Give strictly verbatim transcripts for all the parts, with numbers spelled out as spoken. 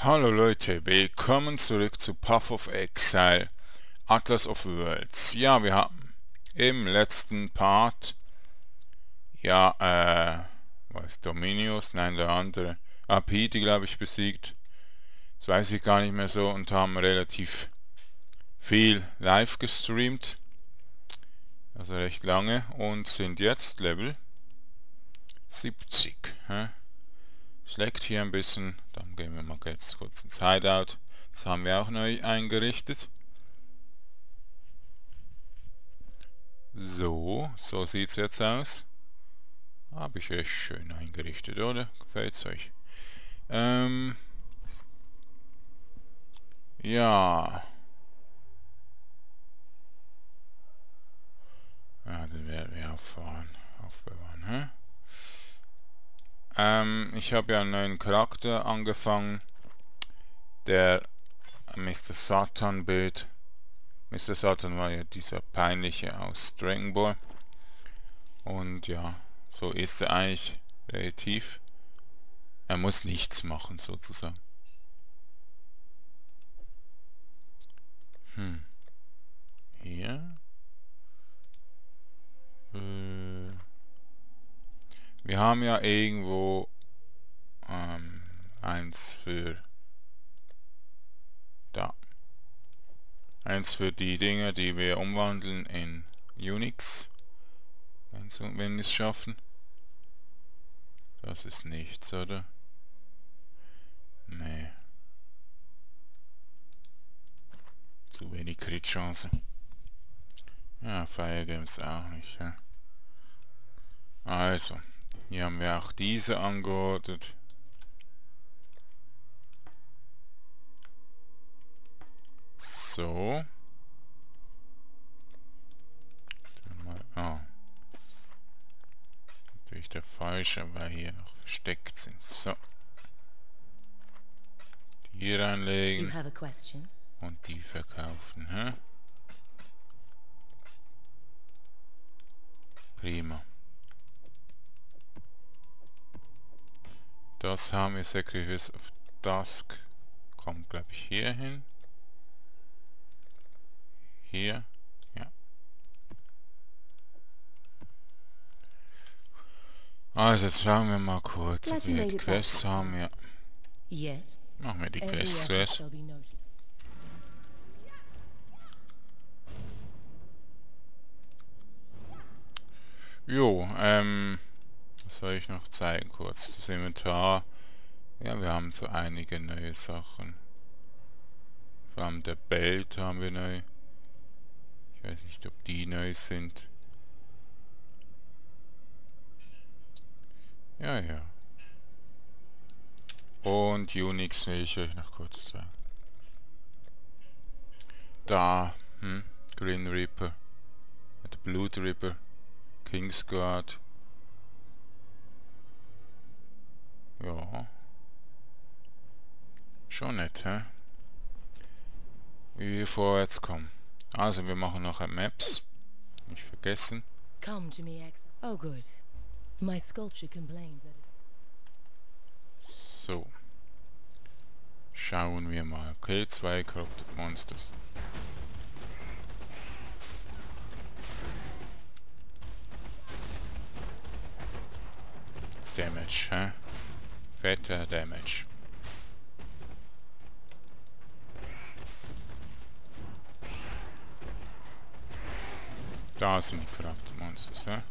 Hallo Leute, willkommen zurück zu Path of Exile, Atlas of Worlds. Ja, wir haben im letzten Part, ja, äh, was, Dominius, nein, der andere, Apiti, glaube ich, besiegt. Das weiß ich gar nicht mehr so und haben relativ viel live gestreamt, also recht lange und sind jetzt Level siebzig. Hä? Schlägt hier ein bisschen, dann gehen wir mal jetzt kurz ins Hideout. Das haben wir auch neu eingerichtet. So, so sieht es jetzt aus. Habe ich recht schön eingerichtet, oder? Gefällt es euch? Ähm, ja. Ja, dann werden wir auffahren, aufbewahren, hä? Ähm, ich habe ja einen neuen Charakter angefangen, der Mister Satan Bild. Mister Satan war ja dieser peinliche aus Dragon Ball. Und ja, so ist er eigentlich relativ. Er muss nichts machen, sozusagen. Hm. Hier. Äh. Wir haben ja irgendwo ähm, eins für da. Eins für die Dinge, die wir umwandeln in Unix. Wenn wir es schaffen. Das ist nichts, oder? Nee. Zu wenig Crit-Chance. Ja, Fire Games auch nicht, ja. Also, hier haben wir auch diese angeordnet. So. Oh. Natürlich der falsche, weil hier noch versteckt sind. So. Die hier reinlegen. Und die verkaufen, hä? Prima. Das haben wir, Sacrifice of Dusk. Kommt, glaube ich, hier hin. Hier. Ja. Also, jetzt schauen wir mal kurz, ob wir die Quests haben. Ja. Machen wir die Quests zuerst. Jo, ähm... was soll ich noch zeigen kurz? Das Inventar. Ja, wir haben so einige neue Sachen. Vor allem der Belt haben wir neu. Ich weiß nicht, ob die neu sind. Ja, ja. Und Unix will ich euch noch kurz zeigen. Da, hm, Green Reaper. Der Blood Reaper. Kingsguard. Ja. Schon nett, hä? Wie wir vorwärts kommen. Also, wir machen noch ein Maps. Nicht vergessen. So. Schauen wir mal. Okay, zwei Corrupted Monsters. Damage, hä? Fetter Damage. Da sind die Corrupted Monsters, hä?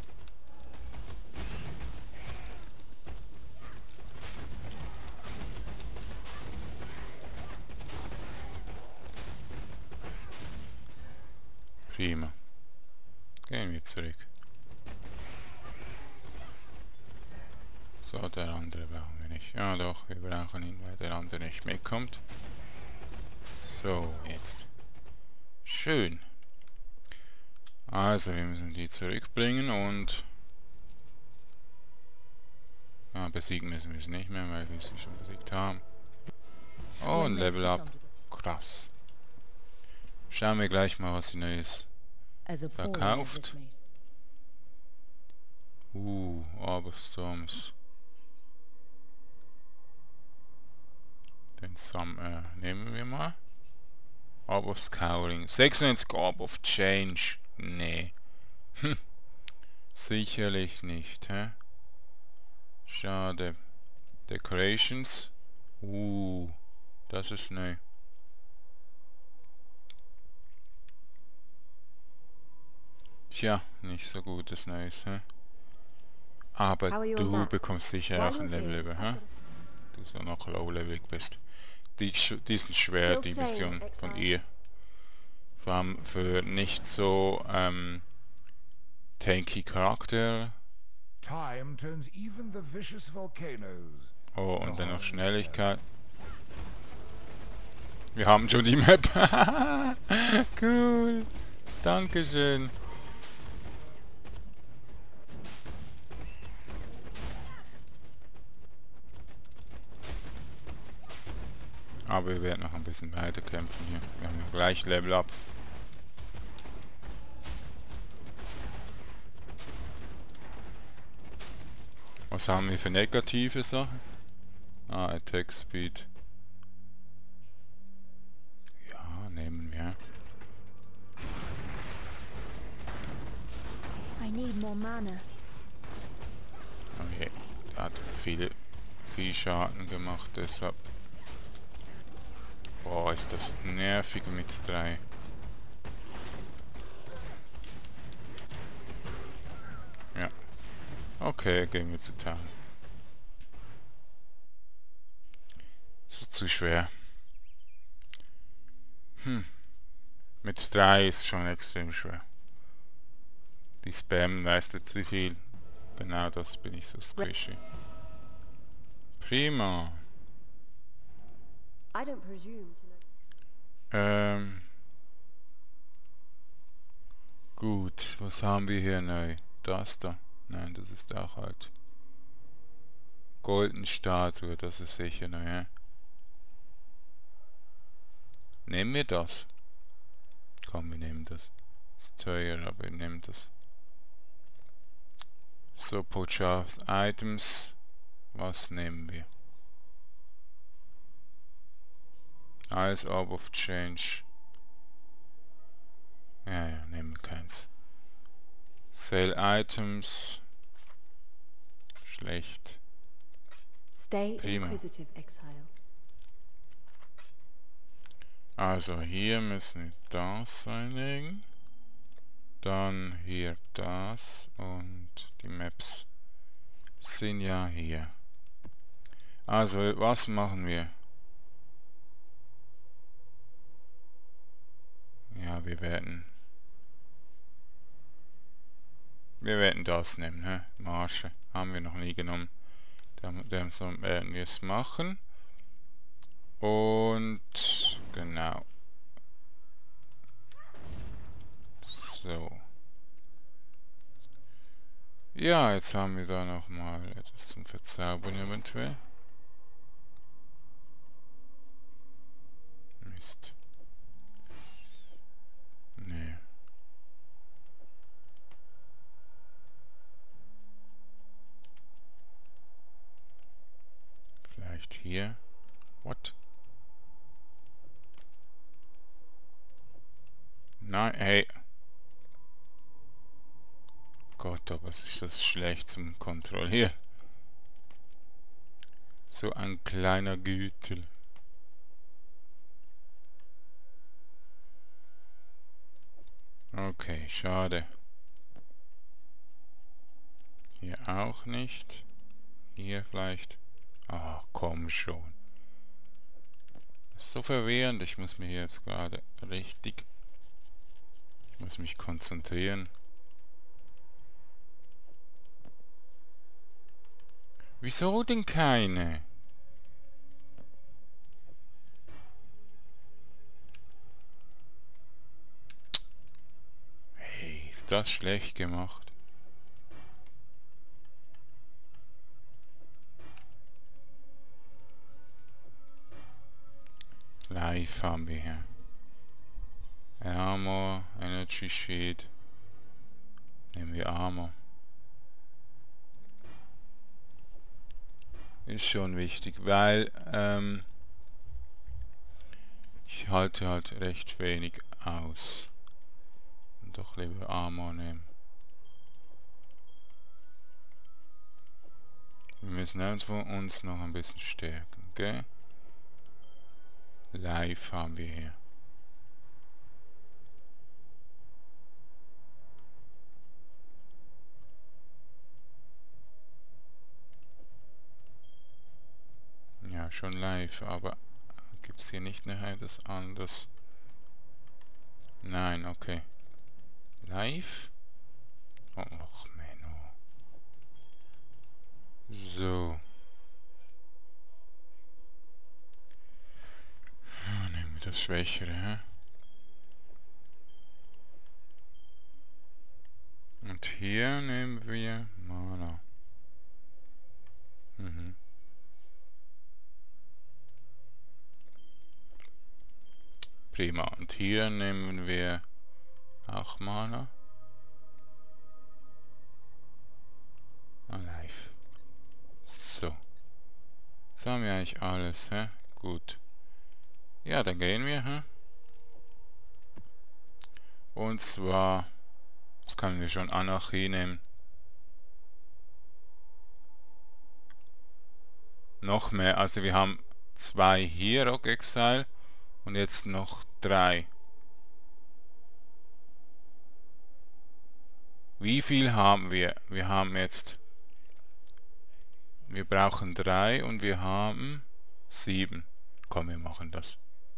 Prima. Gehen wir zurück. So, der andere brauchen wir nicht. Ja doch, wir brauchen ihn, weil der andere nicht mitkommt. So, jetzt. Schön. Also, wir müssen die zurückbringen und... Ja, besiegen müssen wir es nicht mehr, weil wir sie schon besiegt haben. Oh, ein Level Up. Krass. Schauen wir gleich mal, was sie Neues verkauft. Uh, Arbor Storms. Den Sam äh, nehmen wir mal. Orb of Scouring. sechsundneunzig Orb of Change. Nee. Hm. Sicherlich nicht, hä? Schade. Decorations. Uh, das ist neu. Tja, nicht so gutes Neues, hä? Aber du bekommst sicher auch ein Level über, hä? Du so noch low-levelig bist. Die, die sind schwer, die Mission von ihr. Vor allem für nicht so ähm, tanky Charakter. Oh, und dann noch Schnelligkeit. Wir haben schon die Map. Cool. Dankeschön. Aber wir werden noch ein bisschen weiter kämpfen hier. Wir haben ja gleich Level Up. Was haben wir für negative Sachen? Ah, Attack Speed. Ja, nehmen wir. I need more mana. Okay, der hat viele, viel Schaden gemacht, deshalb. Boah, ist das nervig mit drei. Ja. Okay, gehen wir zu Town. Das ist zu schwer. Hm. Mit drei ist schon extrem schwer. Die Spam leistet zu viel. Genau das bin ich so squishy. Prima. I don't presume to know. Ähm. Gut, was haben wir hier neu? Das da. Nein, das ist auch alt. Golden Statue, das ist sicher neu, hä? Nehmen wir das? Komm, wir nehmen das. Ist teuer, aber wir nehmen das. So, Pochars Items. Was nehmen wir? Alles Orb of Change. Ja, ja, nehmen wir keins. Sell Items. Schlecht. Stay Prima. inquisitive, exile. Also hier müssen wir das reinlegen. Dann hier das und die Maps sind ja hier. Also was machen wir? Ja, wir werden wir werden das nehmen, hä? Marsche haben wir noch nie genommen. Dann so werden wir es machen. Und genau. So. Ja, jetzt haben wir da noch mal etwas zum Verzaubern eventuell. Mist. Nee. Vielleicht hier. What? Nein, hey. Gott, aber ist das schlecht zum Kontrollieren. So ein kleiner Gütel. Okay, schade. Hier auch nicht. Hier vielleicht. Ah, komm schon. Das ist so verwirrend. Ich muss mir hier jetzt gerade richtig... Ich muss mich konzentrieren. Wieso denn keine? Hey, ist das schlecht gemacht? Live haben wir hier. Armor, Energy Sheet. Nehmen wir Armor. Ist schon wichtig, weil ähm, ich halte halt recht wenig aus. Und doch lieber Armor nehmen. Wir müssen einfach uns noch ein bisschen stärken, gell? Live haben wir hier. Ja, schon live, aber gibt es hier nicht noch etwas anderes? Nein, okay. Live? Oh, och, Menno. So. Ja, nehmen wir das Schwächere, hä? Und hier nehmen wir Mana. Mhm. Prima. Und hier nehmen wir auch Mana. Alive. So. Jetzt haben wir eigentlich alles, hä? Gut. Ja, dann gehen wir, hä? Und zwar, das können wir schon Anarchie nehmen. Noch mehr, also wir haben zwei hier, Rock Exile, und jetzt noch drei. Wie viel haben wir? Wir haben jetzt, wir brauchen drei und wir haben sieben. Komm, wir machen das.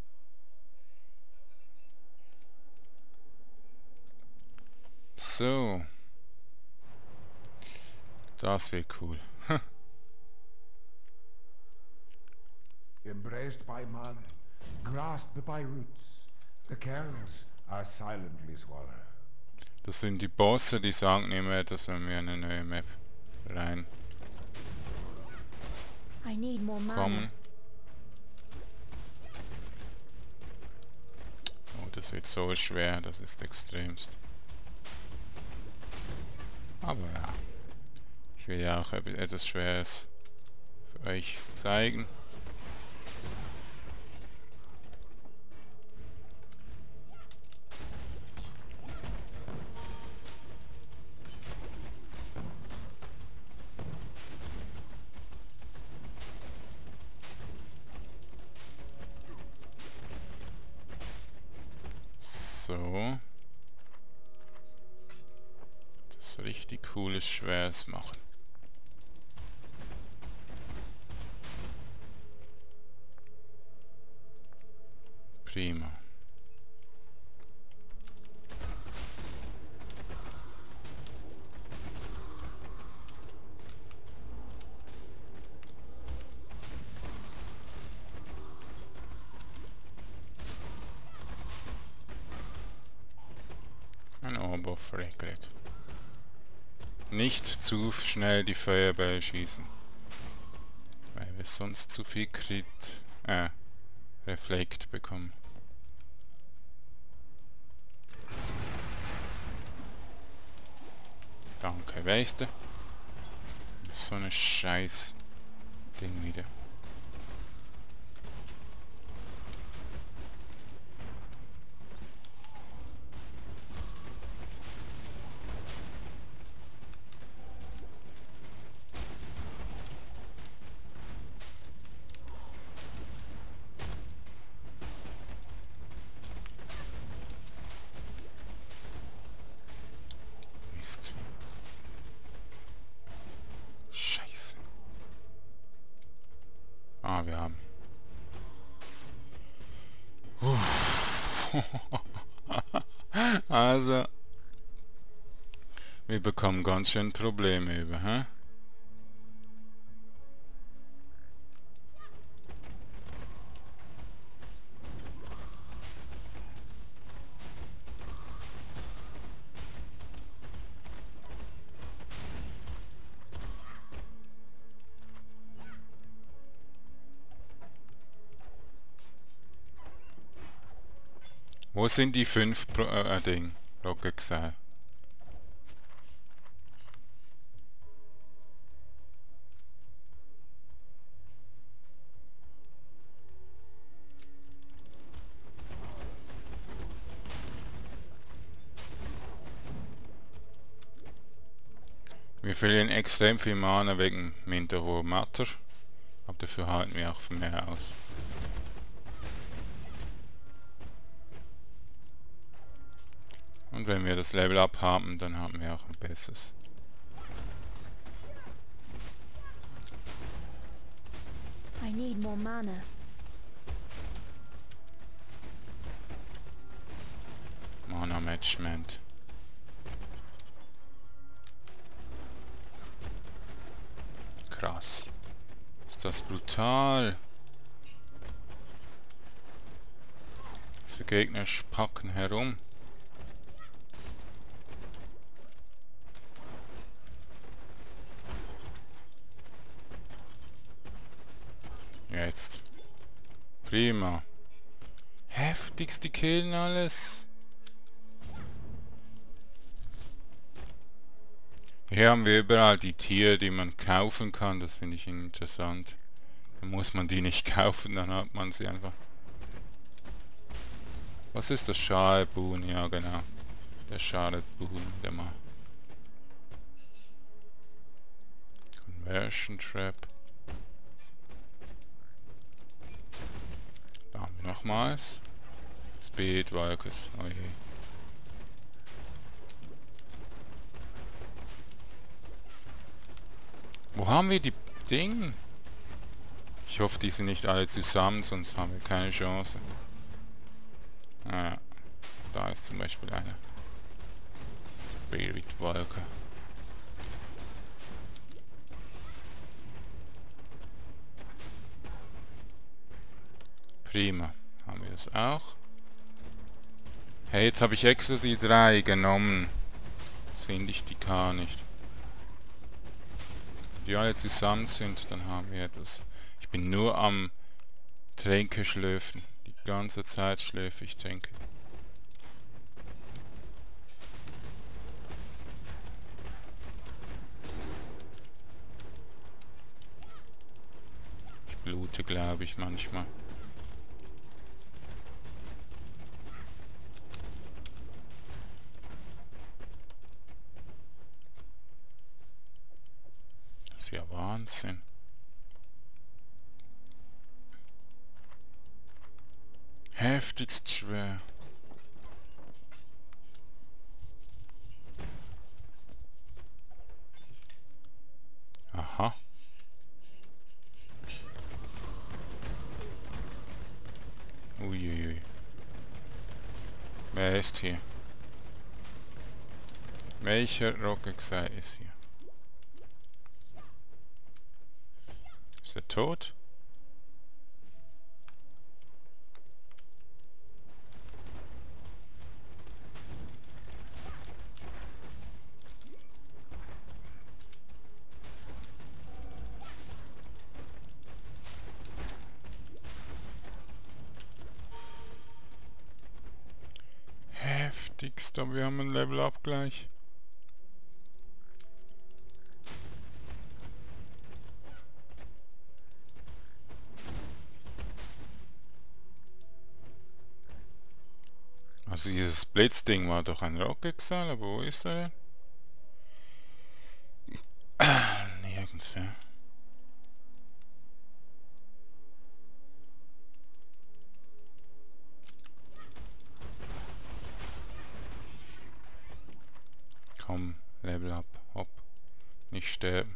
So. Das wird cool. Embraced by mud, grasped by roots, the careless are silently swallowed. Das sind die Bosse, die sagen immer etwas, wenn wir eine neue Map rein I need more mana. kommen. Oh, das wird so schwer, das ist extremst. Aber ja, ich will ja auch etwas Schweres für euch zeigen. So. Das richtig cooles, schweres machen. Prima. Ein Orb of Regret. Nicht zu schnell die Feuerbälle schießen. Weil wir sonst zu viel Crit, äh, Reflekt bekommen. Danke, weißt du? So eine scheiß Ding wieder. Mist. Scheiße. Ah, wir haben. Also, wir bekommen ganz schön Probleme über, hä? Wo sind die fünf Pro äh, Ding? Rocket Exile. Wir verlieren extrem viel Mana wegen Minter Hoher Matter, aber dafür halten wir auch für mehr aus. Und wenn wir das Level Up haben, dann haben wir auch ein besseres. I need more mana. Mana Management. Krass. Ist das brutal. Diese Gegner packen herum. Jetzt. Prima. Heftigst, die killen alles. Hier haben wir überall die Tiere, die man kaufen kann. Das finde ich interessant. Dann muss man die nicht kaufen, dann hat man sie einfach. Was ist das? Schalbuhn? Ja, genau. Der Schalbuhn, der mal. Conversion Trap. Da haben wir nochmals. Speed, Walkers. Oh je. Wo haben wir die Dinge? Ich hoffe, die sind nicht alle zusammen, sonst haben wir keine Chance. Ah, da ist zum Beispiel einer. Spirit Walker. Prima. Haben wir das auch? Hey, jetzt habe ich extra die drei genommen. Jetzt finde ich die K nicht. Wenn die alle zusammen sind, dann haben wir das. Ich bin nur am Tränke schlürfen. Die ganze Zeit schlürfe ich Tränke. Ich blute, glaube ich, manchmal. Das ist ja Wahnsinn. Heftigst schwer. Aha. Uiuiui. Wer ist hier? Welcher Rockexei ist hier? Ist er tot? Heftigst, aber wir haben ein Level Up gleich. Also dieses Blitzding war doch ein Rockexile, aber wo ist er denn? Nirgends, ja. Komm, Level Up, hopp. Nicht sterben.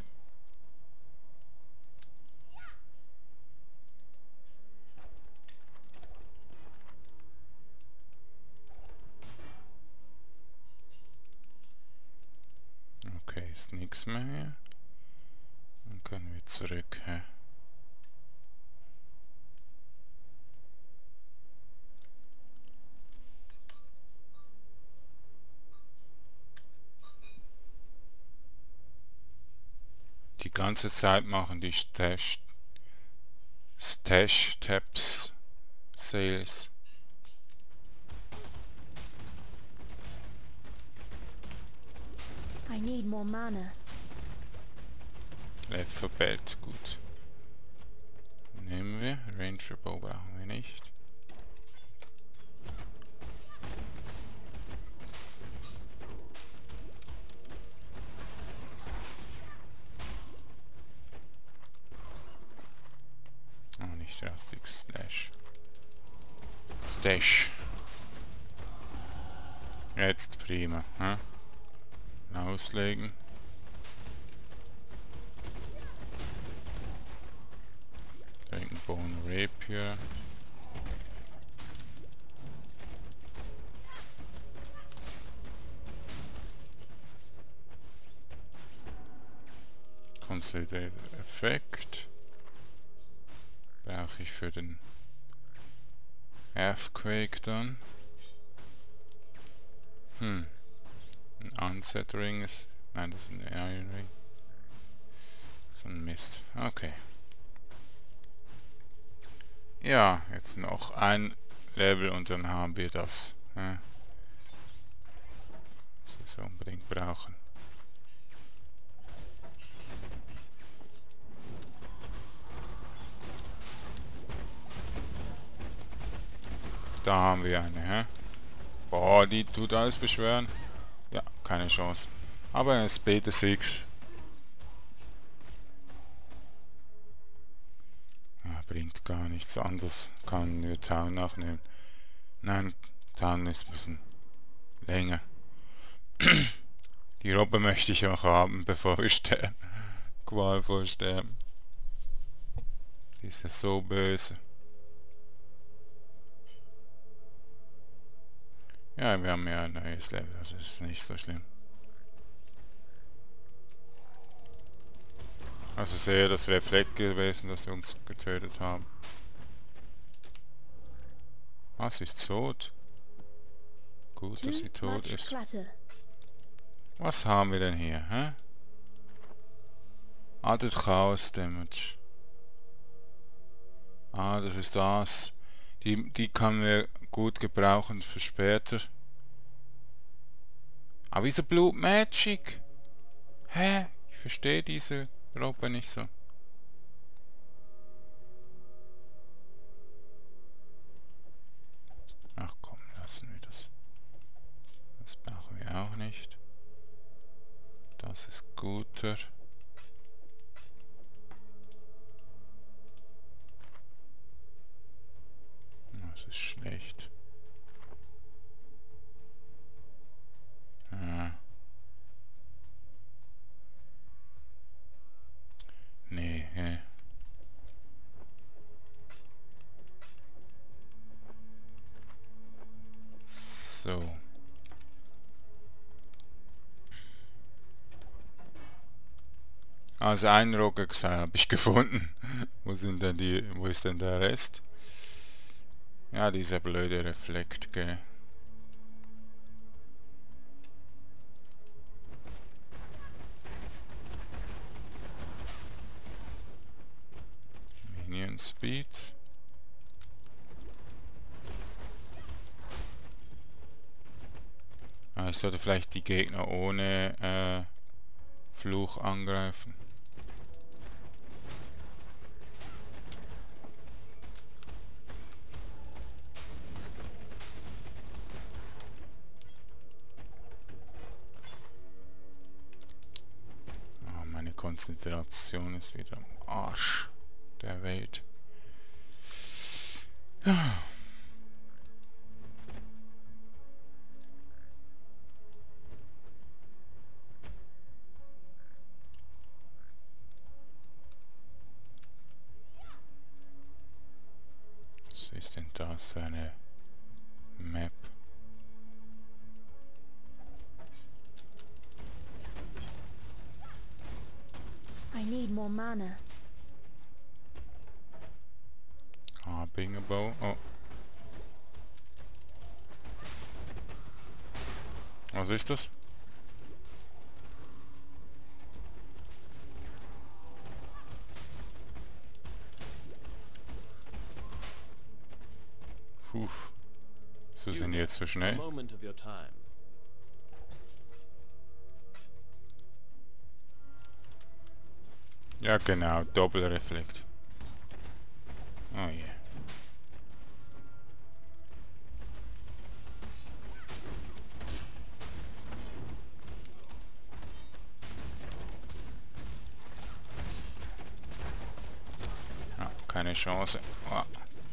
Okay, ist nichts mehr hier. Dann können wir zurück. Hä? Die ganze Zeit machen die Stash Stash Tabs Sales. I need more mana. Alphabet, gut. Nehmen wir. Ranger Bow brauchen wir nicht. nicht Rustic Slash. Stash. Jetzt prima. Hm? Auslegen. Bone Rapier. Consolidated Effekt. Brauche ich für den Earthquake dann. Hm. Ein Unset Ring ist. Nein, das ist ein Iron Ring. Das ist ein Mist. Okay. Ja, jetzt noch ein Level und dann haben wir das. Ja. Das wir so unbedingt brauchen. Da haben wir eine, hä? Boah, die tut alles beschwören. Ja, keine Chance. Aber ein Speeder sechs. Ja, bringt gar nichts anderes. Kann nur Town nachnehmen. Nein, Town ist ein bisschen länger. Die Robbe möchte ich auch haben, bevor wir sterben. Qualvoll sterben. Die ist ja so böse. Ja, wir haben ja ein neues Level, also ist nicht so schlimm. Also sehr das Reflekt gewesen, dass wir uns getötet haben. Ah, sie ist tot. Gut, dass sie tot ist. Was haben wir denn hier, hä? Added Chaos Damage. Ah, das ist das. Die, die kann wir gut gebrauchen für später. Aber wieso Blood Magic? Hä? Ich verstehe diese Robbe nicht so. Ach komm, lassen wir das. Das brauchen wir auch nicht. Das ist guter. Das ist schlecht. Ja. Nee, hä? So. Also einen Roggexal habe ich gefunden. Wo sind denn die, wo ist denn der Rest? Ja, dieser blöde Reflekt, gell. Minion Speed. Ah, ich sollte vielleicht die Gegner ohne äh, Fluch angreifen. Konzentration ist wieder am Arsch der Welt. Ja. Was ist denn das? Eine Map? I need more mana. Harping Bow. Oh. Was ist das? Puh. So sind die jetzt so schnell. Ja genau, Doppelreflekt. Oh je. Yeah. keine Chance. Oh.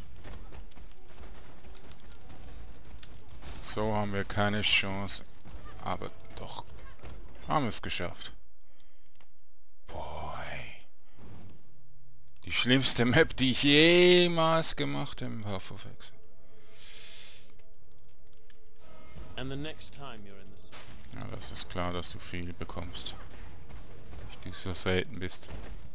So haben wir keine Chance. Aber doch. Haben wir es geschafft. Boah. Die schlimmste Map, die ich jemals gemacht habe im Path of Exile. And the next time you're in the Ja, das ist klar, dass du viel bekommst. Weil du so selten bist.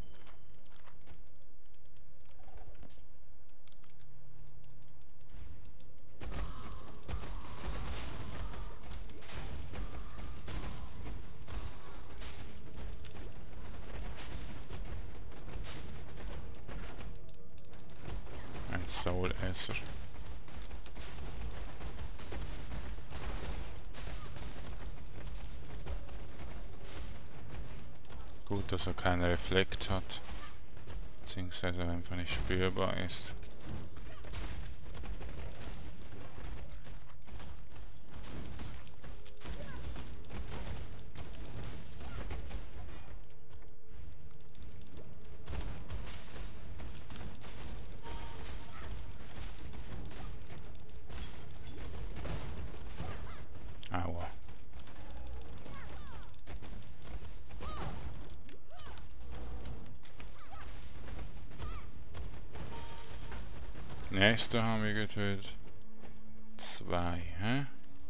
Ein Soul-Esser. Gut, dass er keinen Reflekt hat, beziehungsweise einfach nicht spürbar ist. Aua. Nächste haben wir getötet. Zwei, hä?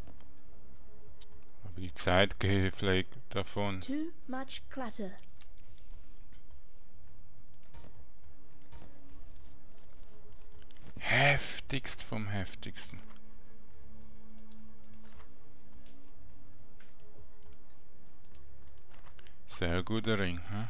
Aber die Zeit geht vielleicht davon. Too much clutter. Heftigst vom heftigsten. Sehr guter Ring, hä?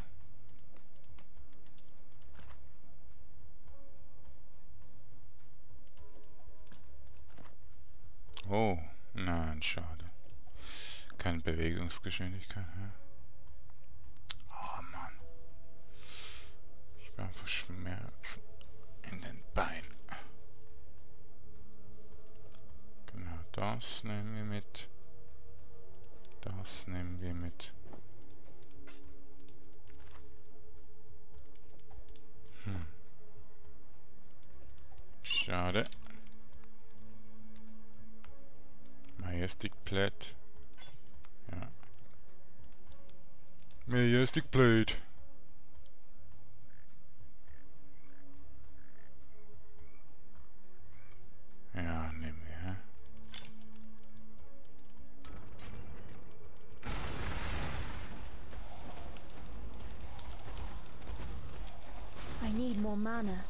Oh, nein, schade. Keine Bewegungsgeschwindigkeit, hä? Oh Mann. Ich habe einfach Schmerzen in den Beinen. Genau, das nehmen wir mit. Das nehmen wir mit. Hm. Schade. Majestic Plate. Ja. Majestic Plate. Ja, nehmen wir, hä? I need more mana.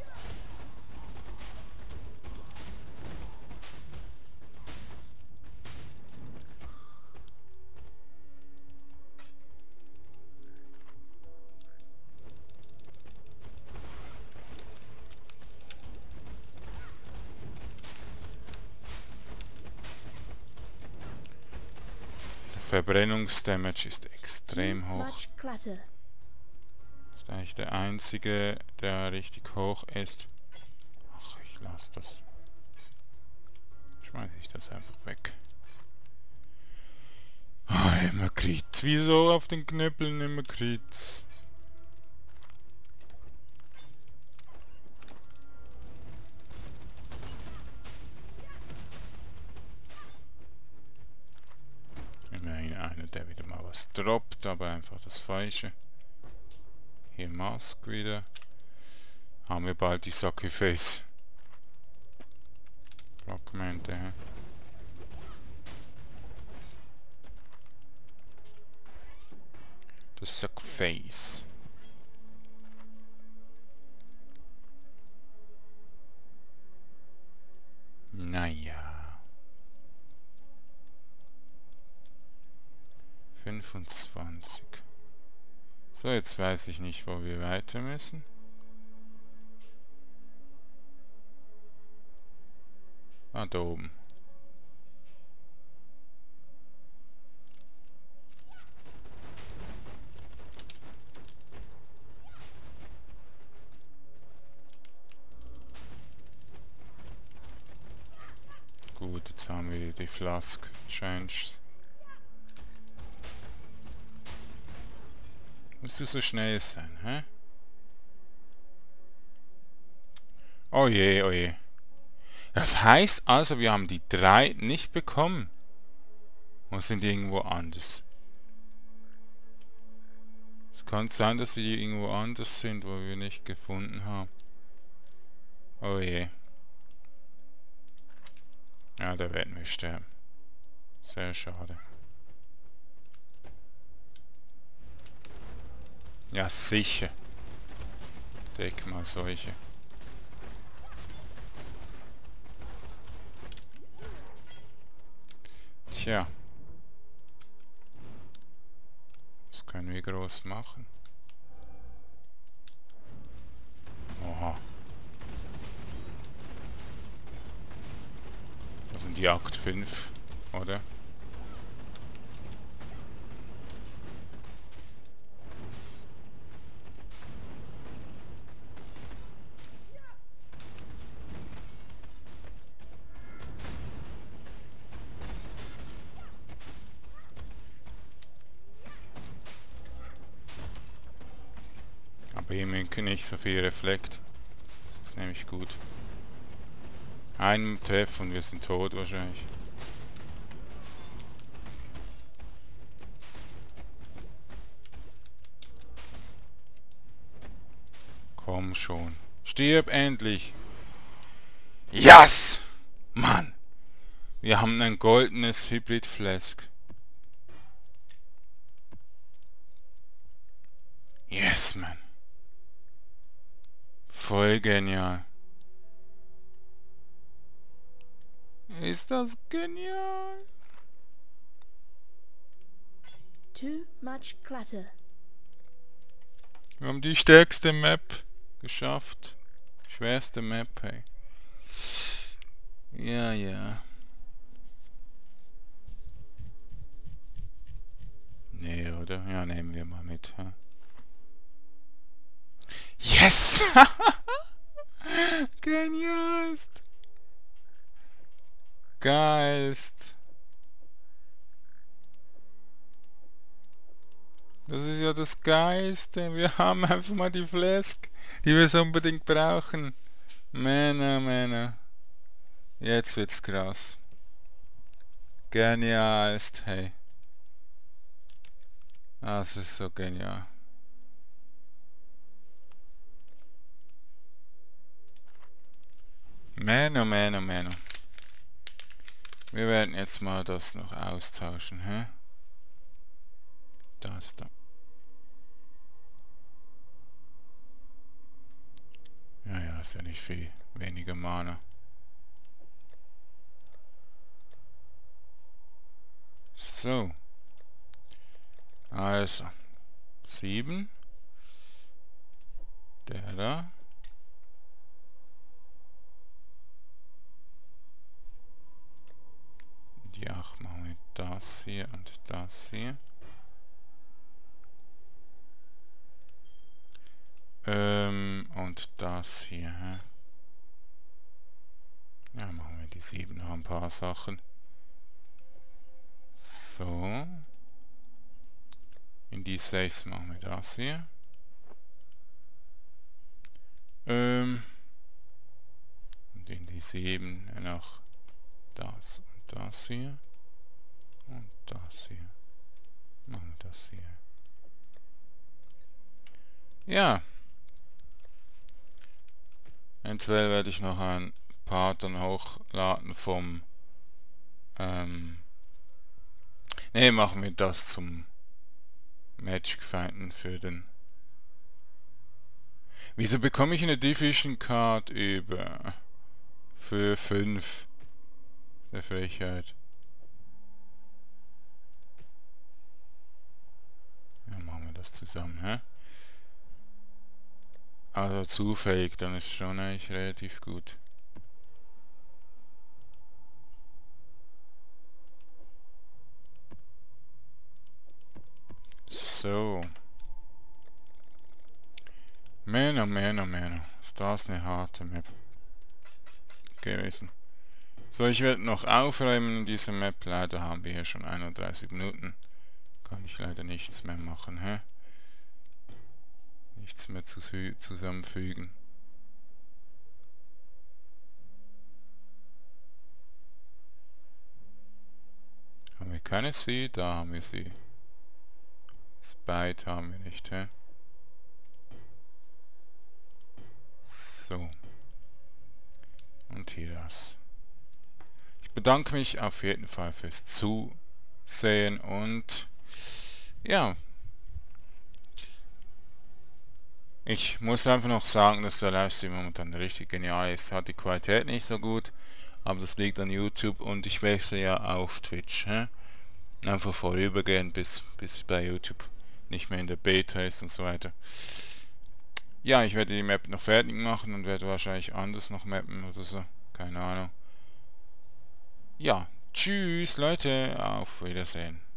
Verbrennungsdamage ist extrem Too hoch. much clutter. Ist eigentlich der einzige, der richtig hoch ist. Ach, ich lasse das. Schmeiße ich das einfach weg. Ah, immer Krit. Wieso auf den Knüppeln immer Krit? Immerhin einer, der wieder mal was droppt, aber einfach das Falsche. Hier Mask wieder. Haben wir bald die Sacrifice Fragmente, hä? Das Sacrifice. Naja. fünfundzwanzig. So, jetzt weiß ich nicht, wo wir weiter müssen. Ah, da oben. Gut, jetzt haben wir die Flask Change. Musst du so schnell sein, hä? Oh je, oh je. Das heißt also, wir haben die drei nicht bekommen. Oder sind die irgendwo anders? Es kann sein, dass sie irgendwo anders sind, wo wir nicht gefunden haben. Oh je. Ja, da werden wir sterben. Sehr schade. Ja, sicher. Deck mal solche. Tja. Was können wir groß machen? Oha. Das sind die Akt fünf, oder? Aber hier nicht so viel Reflekt. Das ist nämlich gut. Ein Treff und wir sind tot wahrscheinlich. Komm schon. Stirb endlich! Yes! Mann! Wir haben ein goldenes Hybrid Flask. Yes, man. Voll genial. Ist das genial? Too much clutter. Wir haben die stärkste Map geschafft. Schwerste Map, hey. Ja, ja. Nee, oder? Ja, nehmen wir mal mit. Huh? Yes! Genialst! Geist! Das ist ja das Geiste. Wir haben einfach mal die Flask, die wir so unbedingt brauchen. Männer, Männer. Jetzt wird's krass. Genialst, hey. Das ist so genial. Männer, Männer, Männer. Wir werden jetzt mal das noch austauschen, hä? Das da. Ja, ja, ist ja nicht viel. Weniger Mana. So. Also. sieben. Der da. Die acht machen wir das hier und das hier. Ähm, und das hier, hä? Ja, machen wir die sieben noch ein paar Sachen. So. In die sechs machen wir das hier. Ähm. Und in die sieben noch das und das hier. Und das hier. Machen wir das hier. Ja. Eventuell werde ich noch ein paar dann hochladen vom ähm ne, machen wir das zum Magic Finden für den. Wieso bekomme ich eine Division Card über für fünf? Der Frechheit. Ja, machen wir das zusammen, hä? Also zufällig, dann ist schon eigentlich relativ gut. So. Männer, Männer, Männer. Ist das eine harte Map gewesen. So, ich werde noch aufräumen in dieser Map. Leider haben wir hier schon einunddreißig Minuten. Kann ich leider nichts mehr machen, hä? Nichts mehr zu zusammenfügen. wir keine sie? Da haben wir sie. Spite haben wir nicht, hä? So. Und hier das. Ich bedanke mich auf jeden Fall fürs Zusehen und ja. Ich muss einfach noch sagen, dass der Livestream momentan richtig genial ist. Hat die Qualität nicht so gut, aber das liegt an YouTube und ich wechsle ja auf Twitch. Hä? Einfach vorübergehend, bis, bis bei YouTube nicht mehr in der Beta ist und so weiter. Ja, ich werde die Map noch fertig machen und werde wahrscheinlich anders noch mappen oder so. Keine Ahnung. Ja, tschüss Leute, auf Wiedersehen.